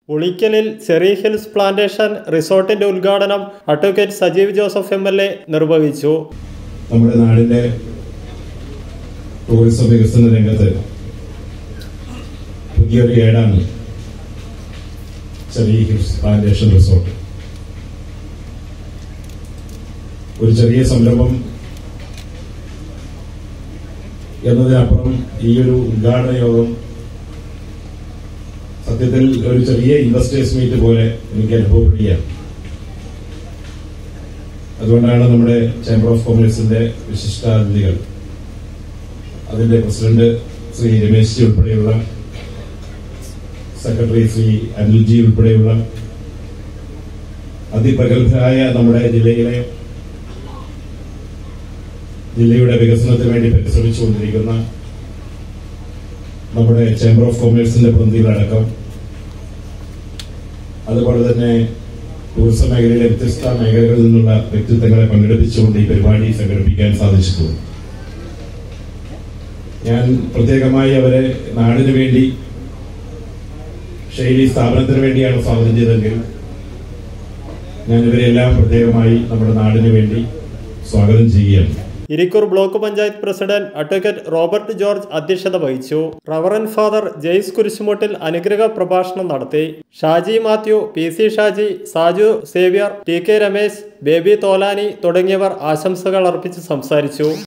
ഉളിക്കലിൽ Cherry Hills Plantation റിസോർട്ടിന്റെ ഉദ്ഘാടനം advocate Sajeev Joseph MLA. നിർവഹിച്ചു. നമ്മുടെ നാടിന്റെ ടൂറിസം വികസന രംഗത്ത് പുതിയൊരു ഏടാണ് ചെറി ഹിൽസ് പ്ലാന്റേഷൻ റിസോർട്ട്. ഒരു ചെറിയ സംരംഭം എന്നതിനപ്പുറം ഈ ഒരു ഉദ്ഘാടന യോഗം സത്യത്തിൽ ഒരു ചെറിയ ഇൻവെസ്റ്റേഴ്സ് മീറ്റ് പോലെ എനിക്ക് അനുഭവപ്പെടുകയാണ്. അതുകൊണ്ടാണ് നമ്മുടെ ചേംബർ ഓഫ് കൊമേഴ്സിന്റെ വിശിഷ്ടാതിഥികൾ, അതിന്റെ പ്രസിഡന്റ് ശ്രീ രമേശ് ജി ഉൾപ്പെടെയുള്ള, സെക്രട്ടറി ശ്രീ അനിൽജി ഉൾപ്പെടെയുള്ള അതിപ്രഗത്ഭരായ നമ്മുടെ ജില്ലയുടെ വികസനത്തിന് വേണ്ടി പരിശ്രമിച്ചുകൊണ്ടിരിക്കുന്ന നമ്മുടെ ചേംബർ ഓഫ് കൊമേഴ്സിന്റെ പ്രതിനിധികളടക്കം, അതുപോലെ തന്നെ ടൂറിസം മേഖലയിലെ വ്യത്യസ്ത മേഖലകളിൽ നിന്നുള്ള വ്യക്തിത്വങ്ങളെ പങ്കെടുപ്പിച്ചുകൊണ്ട് ഈ പരിപാടി സംഘടിപ്പിക്കാൻ സാധിച്ചിട്ടുണ്ട്. ഞാൻ പ്രത്യേകമായി അവരെ നാടിനു വേണ്ടി, ശൈലി സ്ഥാപനത്തിന് വേണ്ടിയാണ് സ്വാഗതം ചെയ്തതെങ്കിൽ ഞാൻ ഇവരെല്ലാം പ്രത്യേകമായി നമ്മുടെ നാടിനു വേണ്ടി സ്വാഗതം ചെയ്യുകയാണ്. Irikkur block panchayat president advocate Robert George അധ്യക്ഷത വഹിച്ചു. റവറന്റ് ഫാദർ ജെയ്സ് കുരിശുമൂട്ടിൽ അനുഗ്രഹ പ്രഭാഷണം നടത്തി. Shaji Mathew, P C. Shaji, Saju Xavier, T K. Ramesh, Baby Tholani തുടങ്ങിയവർ ആശംസകൾ അർപ്പിച്ച് സംസാരിച്ചു.